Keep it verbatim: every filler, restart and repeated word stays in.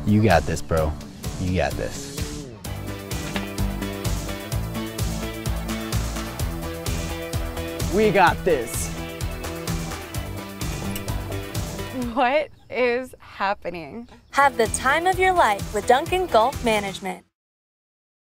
You got this, bro. You got this. We got this. What is happening? Have the time of your life with Duncan Golf Management.